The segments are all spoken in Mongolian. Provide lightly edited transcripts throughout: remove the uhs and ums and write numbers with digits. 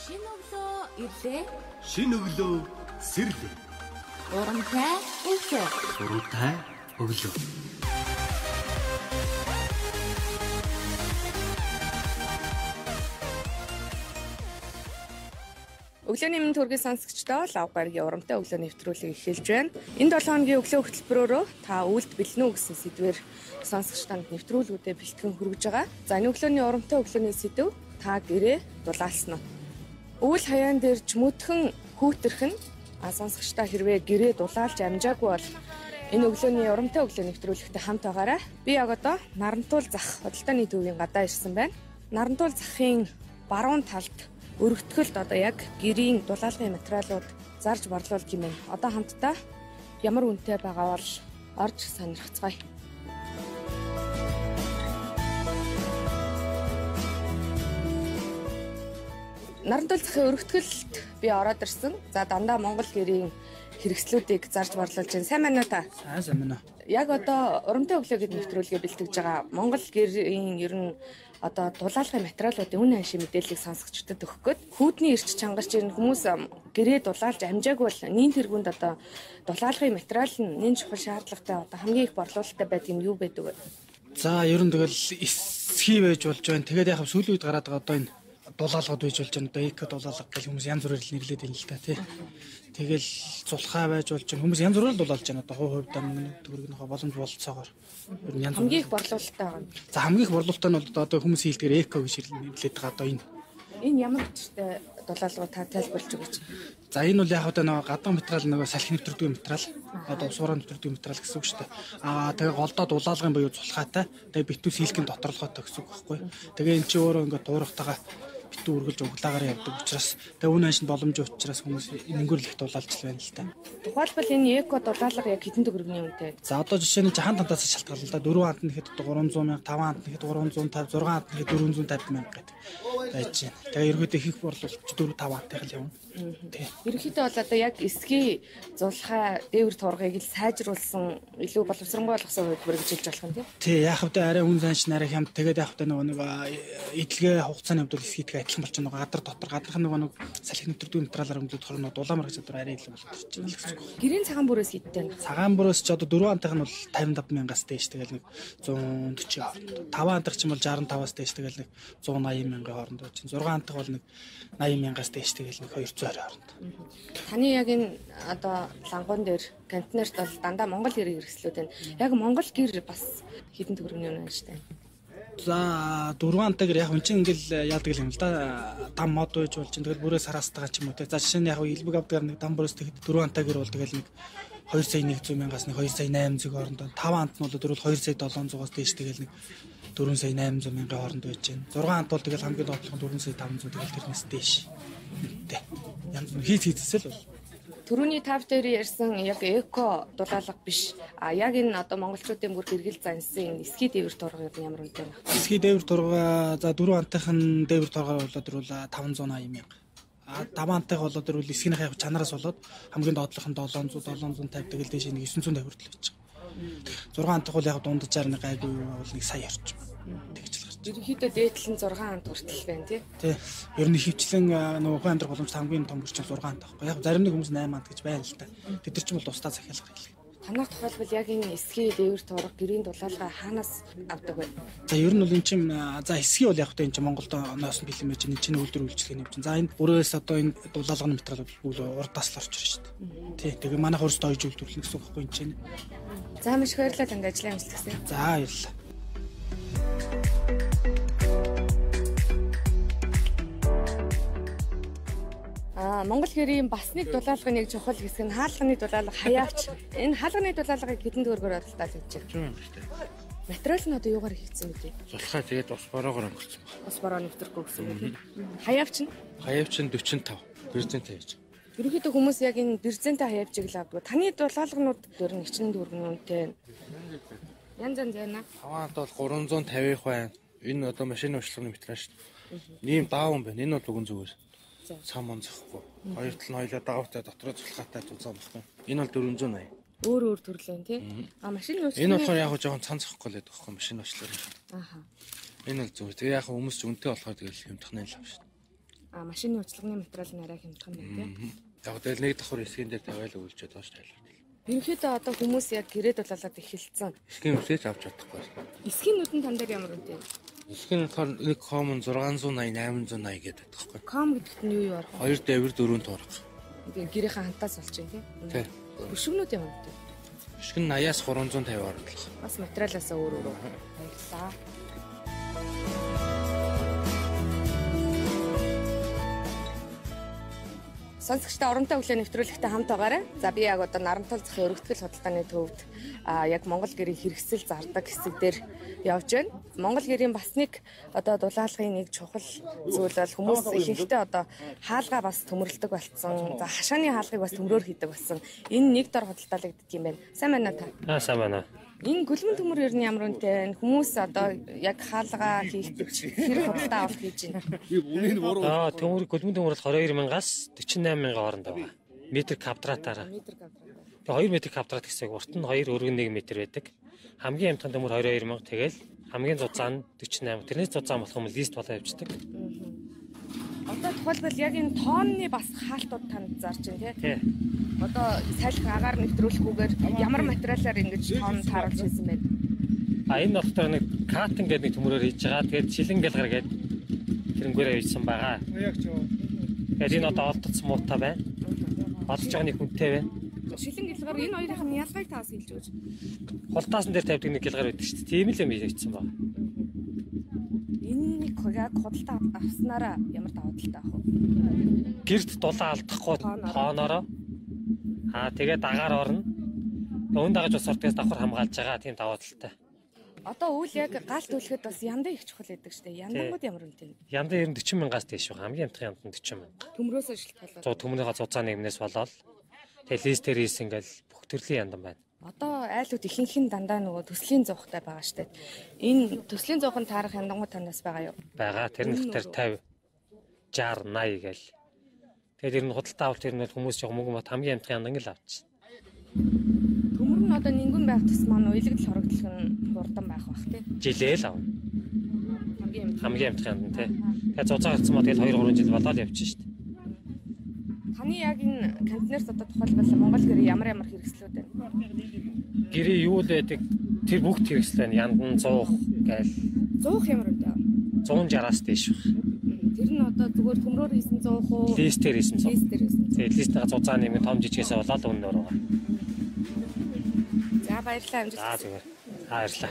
Шинэ өглөө ирлээ. Шинэ өглөө сэрлээ. Урамтай өглөө. Урамтай өглөө. Өглөөний мэнд төргийн сонсогчдоо лав гарагийн урамтай өглөө нэвтрүүлэг эхэлж байна. Энэ 7 хоногийн өглөө хөтөлбөрөөрөө та үйлд бэлэн үү гэсэн сэдвээр сонсогч танд нэвтрүүлгүүдэд бэлтгэн хүргэж байгаа. За энэ өглөөний урамтай өглөөний сэдв та гэрээ дулаалсан уу? Үйл хаяан дээр чмөтгөн хүүтэрхэн сонсогчдоо хэрвээ гэрээ дулаалж амжаагүй бол энэ өглөөний урамтай өглөө нэвтрүүлэгтээ хамт байгаарай. Би яг одоо Нарантуул зах худалдааны төвийн гадаа ирсэн байна. Нарантуул захын баруун талд өргөтгөлд одоо яг гэрийн дулаалгын материалууд зарж борлуулж гимэн. Одоо хамтдаа ямар үнэтэй байгаа бол орж сонирхцгаая. Нарантуул захын өргөтгөлд би ороод ирсэн. За дандаа Монгол гэрийн хэрэгслүүдийг зарж борлуулж байна. Сайн байна уу та? Сайн байна. Яг одоо урамтай өглөө гэдэг нэвтрүүлгээ бэлтгэж байгаа. Монгол гэрийн ер нь одоо дулаалгын материалуудын үн ашиг мэдээллийг сонсогчдод өгөх гээд хүүдний эрч чангарч ирнэ хүмүүс гэрээ дулаалж амжаагүй бол нийт тэргуунд одоо дулаалгын материал нь нэн чухал шаардлагатай одоо хамгийн их борлуулалттай байдаг юм юу байдаг вэ? За ер нь тэгэл эсхий байж болж байна. Тэгээд яг сүүлийн үед гараад байгаа одоо энэ дулаалгад байж болж байна. Одоо эко дулаалга гэх хүмүүс янз бүрээр нэрлэдэг юм л та тий. Тэгэл цулхаа байж болж байна. Хүмүүс янз бүрээр дулаалж байна. Одоо хувь төгрөгнийхөө боломж болцоогоор. Ер нь янз хамгийн их борлуулалттай байгаа. За хамгийн их борлуулалттай нь бол одоо хүмүүс хэлдгээр эко гэж нэрлэдэг байгаа одоо энэ. Энэ ямар хүчтэй дулаалгыг та тайлбарлаж өгөөч. За энэ бол яг одоо нэг гадаа материал нэг салхи нэвтрдэг материал. Одоо усураа нэвтрдэг материал гэсэн үг шүү дээ. Тэгээ голдоо дулаалгын буюу цулхаатай. Тэгээ битүү силикийн доторлоготой гэсэн үг байхгүй. Тэгээ эн чинь өөрөө ингээд дуурахтайгаа битүү үргэлж углаагаар явдаг учраас тэгээ үн ашиг боломж учраас хүмүүс энэнгөр их дулаалж байна л та. Тухайлбал энэ эко дулаалга яг хэдэн төгрөгийн үнэтэй? За одоо жишээ нь хаан тантаас шалтгаална л да. 4 хант нэхэд 300 мянга, 5 хант нэхэд 350, 6 хант нэхэд 450 мянга гэдэг байж байна. Тэгээ ерөөдөө их борлуулж 4 5 хантайг л явна. Тэг. Ерөнхийдөө бол одоо яг эсгий зулхай дээвэр тургыг л сайжруулсан илүү боловсронгуй болгосон хөтөлбөр гэж хэлж болох юм тийм. Тий, яг хэвдээ арай хүн занш нарай хямд тэгээд яг хэвдээ нэг эдлэгээ хугацааны хувьд бол эсгийдгээ адилхан болж байгаа. Гадар дотор гадарх нэг салхи нэвтрдэг материалаар өмдөлт хорно дулаамар гэж одоо арай илүү болчихж байна гэсэн үг. Гэрийн цагаан бүрээс хиттэй. Цагаан бүрээс ч одоо 4 хантайх нь бол 55 мянгаас дээш тэгэл нэг 140 хооронд. 5 хантайх ч юм бол 65-аас дээш тэгэл нэг 180 мянган хооронд байж байна. 6 хантайх бол нэг 80 мянгаас дээш тэгэл нэг 220 хооронд. Таны яг энэ одоо лангуун дээр контейнерт бол дандаа Монгол гэрийн хэрэгслүүд байна. Яг Монгол гэр бас хэдэн төгрөгийн үнэ штэ. За 4 хантайгаар яг хүн чинь ингээл яадаг юм л да. Дам мод байж болж тэгэл бүрээ сараас тагаа ч юм уу те. За жишээ нь яг илбэг авдаг нэг дам бүрээс тэгэхэд 4 хантайгаар бол тэгэл нэг 2 сая 100 мянгаас нэг 2 сая 800 хооронд. 5 хант нь бол дөрвөл 2 сая 700-аас дээш тэгэл нэг 4 сая 800 мянган хооронд байж байна. 6 хант бол тэгэл хамгийн доотлох нь 4 сая 500 тэгэл тэрнээс дээш. Тэ. Янз бүр хийцэл бол. Төрөний тав дээр ярьсан яг эко дулаалга биш. Яг энэ одоо монголчуудын бүр хэрэгэл зансан эсхий дээвэр турга ямар үнэтэй байна? Эсхий дээвэр турга за 4 хантайхын дээвэр тургаар болоод 580 мянга. 5 хантайх болоод дөрвөл эсгийнхээ чанараас болоод хамгийн доотлох нь 700 750 тэгэл дээш нэг 950 хүртэл байж байгаа. 6 хантайх бол яг дунджаар нэг гайгүй бол нэг сая орчим. Тэгж л гарч. Ерөнхийдөө дээдлэл нь 6 хант хүртэл байна тий. Тий. Ер нь хөвчлэн нөгөө ухаан амьдрах боломж хамгийн том хүртэл 6 хант байхгүй. Яг зарим нэг хүмүүс 8 хант гэж байна л та. Тэд нар ч юм бол тусдаа захиалга хэлээ. Танах тухайлбал яг энэ эсгий дээвэр турга гэрийн дулаалга хаанаас авдаг вэ? За ер нь бол эн чинь за эсгий бол яг тэ эн чинь Монголд ноос нь бэлэн байж энэ чинь үйлдвэр үйлчлэгээ нэвч. За энэ бүрээс одоо энэ дулаалгын материал бол урдаас л орж ирж шүү дээ. Тий. Тэгээ манайх өөрсдөө ойж үйлдвэрлэх гэсэн үг байхгүй энэ чинь. За маш их баярлалаа танд ажлын амжилт. За баярлалаа. Монгол гэрийн бас нэг дулаалгын нэг чухал хэсэг нь хаалганы дулаалга хаяавч. Энэ хаалганы дулаалгыг хэдэн төгрөгөөр бодлоо гэж байна. Материал нь одоо юугаар хийгдсэн бэ? Цулхаа тэгээд ус бороогоор өнгөрсөн байна. Ус бороо нэвтрэхгүй гэсэн үг тийм. Хаяавч нь? Хаяавч нь 45 % тавьж. Ерөнхийдөө хүмүүс яг энэ бирзэнтэй хаяавчийг л авдаг. Таны дулаалгнууд дээр нэг чинь төгрөгийн үнэтэй. Янз янз байна. Хаваант бол 350 байна. Энэ одоо машины уучлалын материал шүү дээ. Ийм даавн байна. Энэ бол үгэн зүгээр. Цам онцохгүй. Хоёр тал нь хоёлаа даавтай дотроо цулхаатай зузаан баггүй. Энэ бол 480. Өөр төрлөө тий. Машины уучлал. Энэ болохоор яг жоохон цанцахгүй л байдаг байхгүй машины уучлал. Ааха. Энэ бол зүгээр. Тэгээ яг хүмүүс ч үнэтэй болохоор тэгэл юмдах нь л авна шүү дээ. машины уучлагын материал нь арай хямдхан байна тийм. Яг тэгэл нэг давхар эсгийн дээр тавиал өгүүлчихэд доош тайлбар. Ерөнхийдөө одоо хүмүүс яг гэрээд болоод эхэлсэн. Эсгийн үсэж авч чадахгүй. Эсгийн нүдэн тан дээр ямар үнэтэй? Эсгийн болохоор нэг common 680 880 гэдэг байхгүй. Ком гэдэгт нь юу ярах вэ? 2 дэвэр 4 туурах. Тэгээ гэрийнхээ хантаас болж байна тийм. Өшгөнүүд ямар үнэтэй? Өшгөн 80-аас 350 орлох. Бас материалаасаа өөр өөр баярлаа. Сонсогчдоо оронтой өглөө нэвтрүүлэгтэй хамт байгаарай. За би яг одоо Нарантал захын өргөтгөл худалдааны төвд яг Монгол гэрийн хэрэгсэл зардаг хэсэг дээр явж байна. Монгол гэрийн бас нэг одоо дулаалгын нэг чухал зүйл бол хүмүүс ихэнхдээ одоо хаалгаа бас төмөрлөдөг болсон. За хашааны хаалгыг бас төмрөөр хийдэг болсон. Энэ нэг дор худалдаалагддаг юм байна. Сайн байна уу та? Сайн байна. Энэ гөлмөн төмөр ер нь ямар үнэтэй вэ? Хүмүүс одоо яг хаалгаа хийдэг хэрэг худалдаа авалт хийж байна. Төмөр гөлмөн төмөр бол 22,000-аас 48,000 хооронд байгаа. Метр квадратаараа. 2 метр квадрат гэсэн урт нь 2 өргөн 1 метр байдаг. Хамгийн амтхан төмөр 22,000 тэгэл хамгийн зузаан нь 48. Тэрнээс зузаан болох юм лист болоо явждаг. Одоо тухайлбал яг энэ тооны бас хаалтууд танд зарж байна тий. Одоо салхи агаар нэвтрүүлэхгүйгээр ямар материалаар ингэж тоон тааруулж хийсэн бэ? Энэ доктор нэг катинг гэдэг нэг төмөрөөр хийж байгаа. Тэгээд шилэн гэлгар гэдэг тэрнгээрээ хийсэн байгаа. Тэгээд энэ одоо олдсон муутай байна. Олж байгаа нэг хүнтэй байна. Шилэн гэлгар энэ хоёрын ялгыг таас хэлж өгөөч. Хултаасан дээр тавьдаг нэг гэлгар байдаг шүү дээ. Тийм л юм хийсэн байна. Энэ нэг яг худалдаа авснараа ямар давуу талтай ах вэ? Гэрд дулаан алдахгүй тооноороо тэгээд агаар орно. Өн дагаж ус ордгоос давхар хамгаалж байгаа тийм давуу талтай. Одоо үйл яг галт төлөхөд бас яндаа их чухал байдаг шүү дээ. Яндангууд ямар үнэтэй вэ? Яндаа ер нь 40,000-аас дээш байгаа. Хамгийн амтхан янд нь 40,000. Төмрөөс шилтгалаа. Төмрийнхаа зузаан нэгнээс болоод тэгээд листерис ингээл бүх төрлийн яндан байна. Одоо айлууд ихэнх нь дандаа нөгөө төслийн зуухтай байгаа шүү дээ. Энэ төслийн зуухан таарах яндангууд танаас байгаа юу? Байгаа. Тэр нь тэр 50 60 80 гээл. Тэгээд ер нь худалдаа авалт ер нь хүмүүс жоо мөнгө мот хамгийн амтхан яндан л авчих. Төмөр нь одоо нингүн байх тус маань илэгдэл хорогдлох нь хурдан байх бах тий. Жилээл ав. Хамгийн амтхан яндан тий. Тэгээд зузаан гарцсан мод тэгэл 2 3 жил болоод явчих шүү дээ. Таны яг энэ контейнерт одоо тухайлбал Монгол гэрээ ямар хэрэгслүүд байна? Гэрээ юу л байдаг? Тэр бүгд хэрэгсэл байна. Яндан 100 гээл. 100 ямар үнэтэй? 160-аас дээш баг. Тэр нь одоо зүгээр төмрөөр хийсэн 100 уу? Листээр хийсэн 100. Листээр хийсэн. Тэгээд листээр зузаан нэмээ том жижигээс болоод өнөөр байгаа. За баярлалаа амжилт. За зүгээр. Баярлалаа.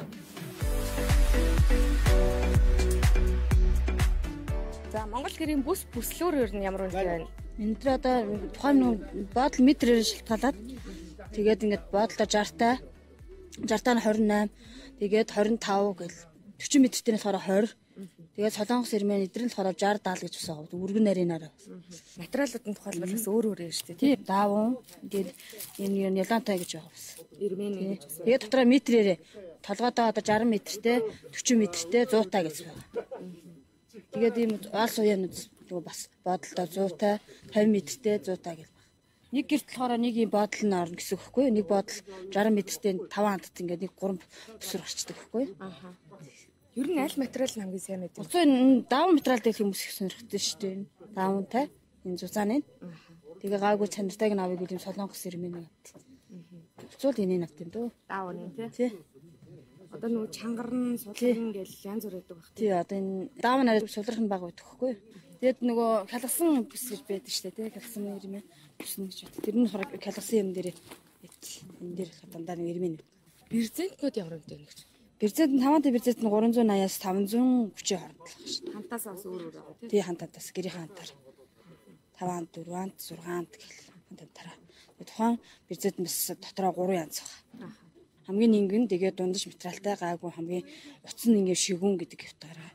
За Монгол гэрийн бүс бүслөөр ер нь ямар үнэтэй байна? Энэ дээр одоо тухайн бодол метрээр шилтгаалаад тэгээд ингээд бодолдоо 60-таа 60-таа нь 28 тэгээд 25 гэл 40 метртэй нь болохоор 20 тэгээд солонгос ирмэн эдрэн болохоор 60 70 гэж усаа гоо өргөн нарийнаараа Материалууд нь тухайлбал бас өөр өөр юм шүү дээ. тийм даавуу тэгээд энэ юм ялантай гэж байгаа бас Ирмэн гэж бас. тэгээд дотроо метрээр толгойдоо одоо 60 метртэй 40 метртэй 100 таа гэж байгаа. Тэгээд ийм алс уяанууд бас бодолдоо 100 таа 50 метртэй 100 таа гэж. Нэг гэрт болохоор нэг юм бодол нь орно гэсэн үг хэвгүй. Нэг бодол 60 метртэй 5 хандт ингээд нэг 3 бүсүр гарчдаг хэвгүй. Аха. Ер нь аль материал нь хамгийн сайн байдаг? Уцаа энэ даавн материал дээр хүмүүс их сонирхдаг шүү дээ. Даавнтай энэ зузааны. Тэгээ гаагүй чанартай нь авыг юм солонгос ирмэн гэдэг. Уцуул энэ навт юм дөө. Даавн тий. Одоо нөгөө чангарн сулран гэж янз бүр байдаг баг. Тий одоо энэ даавн арай сулрах баг байдаг хэвгүй. Тэгээд нөгөө хялгасан бүс гэж байдаг шүү дээ. Хялгасан ирмэн бүс нь гэж байдаг. Тэр нь хараг хялгасан юм дээр энэ дээр дандаа нэг ирмэн. Бирзентнүүд ямар үнэтэй вэ гэж? Бирзент нь 5 бирзент нь 380-аас 530 хооронд л байна шүү дээ. Хантаас бас өөр өөр байгаа тийм. Тий хантаас гэрийн хантаар 5-нд 4-нд 6-нд гэл хантаараа. Тухайн бирзент нь бас дотроо 3 янз байгаа. Хамгийн нэгэн тэгээд дундаж материалтай гаагүй хамгийн утас нь ингээ шигүүн гэдэг хэвтаараа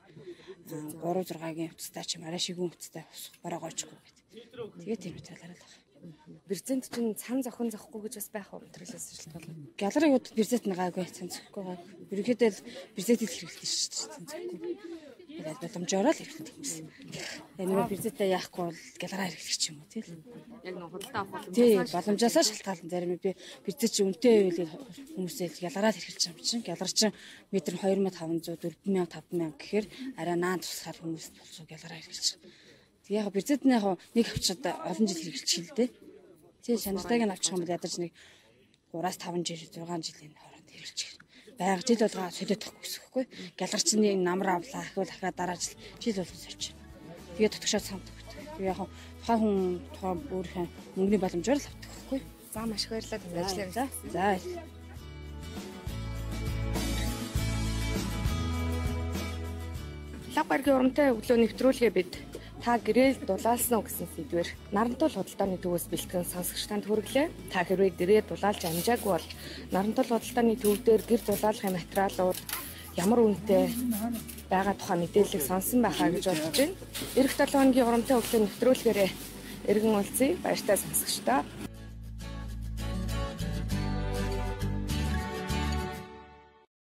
3-6-гийн утастай ч юм арай шигүүн утастай бараа гойчгүй гэдэг. Тэгээд тийм материалаар л байгаа. Бирзент чинь цан зохин зохгүй гэж бас байх уу материалаас шилтгаална. Гялрыг удаад бирзент нь гаагүй цан зохгүй гаагүй. Ерөнхийдөө бирзент их хэрэглэдэг шүү дээ цан зохгүй. Тэгээд боломжоор л хэрэглэдэг юмсан. Энэ бирзентээ яахгүй бол гялраа хэрэглэх юм уу тийм л. Яг нэг худалдаа авах тий боломжоосоо шалтгаалan зарим би бирзент чи үнэтэй байвал хүмүүсээ гялраа хэрэглэж байгаа юм чинь. Гялар чинь метр 2500 4000 5000 гэхээр арай наан тусахаар хүмүүс болцоо гялраа хэрэглэж байгаа. Тэгээ яг бэрзэд нь яг нэг авчирд олон жил хэрэгжилчих л дээ. Тэгээ шанартайг нь авчих юм бол ядаж нэг 3-5 жил 6 жилийн хооронд хэрэгжилчих. Байга жил болгоо солиодохгүй гэсэхгүй. Гялгарчны намар авлаа. Ахвал ахаа дараа жил болгоо сольж. Тэгээ тутагшаад самт өгдөг. Тэгээ яг тухайн хүн тухайн өөрийнхөө мөнгөний боломжоор л авдаг байхгүй. За маш их баярлалаа ажлын. За. Лав гарагийн урамтай өглөө нэвтрүүлгээ бид та гэрэл дулаалсан уу гэсэн сэдвээр Нарантул худалдааны төвөөс бэлтгэн сонсогч танд хүргэлээ. Та хэрвээ гэрээ дулаалж амжаагүй бол Нарантул худалдааны төв дээр гэр дулаалгын материалууд ямар үнэтэй байгаа тухай мэдээлэл сонсон байхаа гэж бодож байна. Эх 7 хоногийн урамтай өглөө нэвтрүүлгээрээ эргэн уулзъя. Баяртай сонсогчдоо.